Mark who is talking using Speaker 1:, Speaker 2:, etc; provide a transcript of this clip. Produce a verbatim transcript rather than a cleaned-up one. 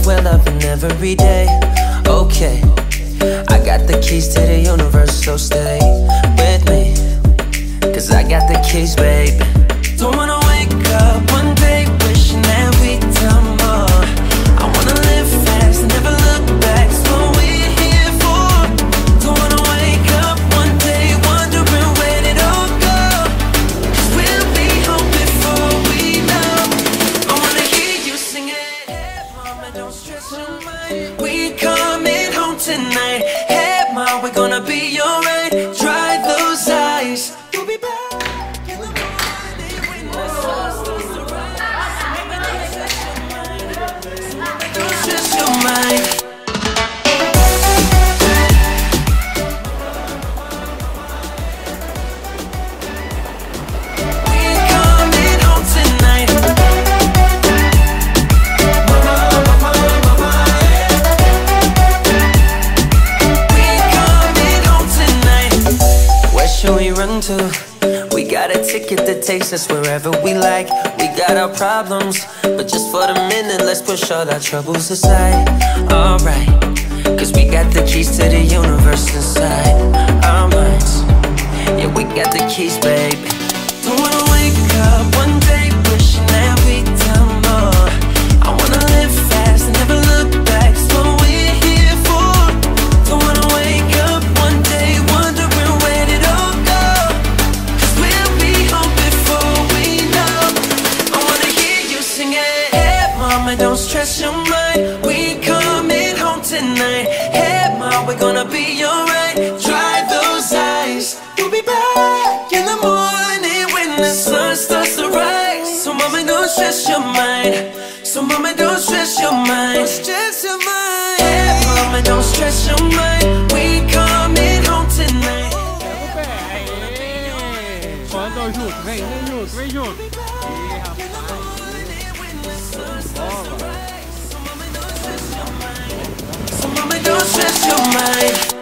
Speaker 1: we're loving every day. Okay, I got the keys to the universe, so stay with me, cause I got the keys, babe. Don't wanna wake up one day wishing that we'd done more. I wanna live fast and never look back, it's what we're here for. Don't wanna wake up one day wondering where it all go, cause we'll be home before we know. I wanna hear you sing it. Hey mama, don't stress your mind, we coming home tonight. Hey mom, we're gonna be alright. Dry those eyes, we'll be back. We got a ticket that takes us wherever we like. We got our problems, but just for the minute, let's push all our troubles aside. Alright, cause we got the keys to the universe inside our minds. Yeah, we got the keys, babe. Don't wanna wake up one day wishing that we'd done more. I wanna live fast and never look back, it's what we're here for. Don't wanna wake up one day wondering where it all go, cause we'll be home before we know. I wanna hear you sing it. Hey mama, don't stress your mind, we coming home tonight. Hey mom, we're gonna be alright. Dry those eyes, we'll be back in the morning when the sun starts to rise. So mama, don't stress your mind, so mama, don't stress your mind, don't stress your mind. Hey mama, don't stress your mind, we coming home tonight.
Speaker 2: Quando junto, vem, vem junto, vem junto. Ih, rapaz.
Speaker 1: So mama, don't stress your mind.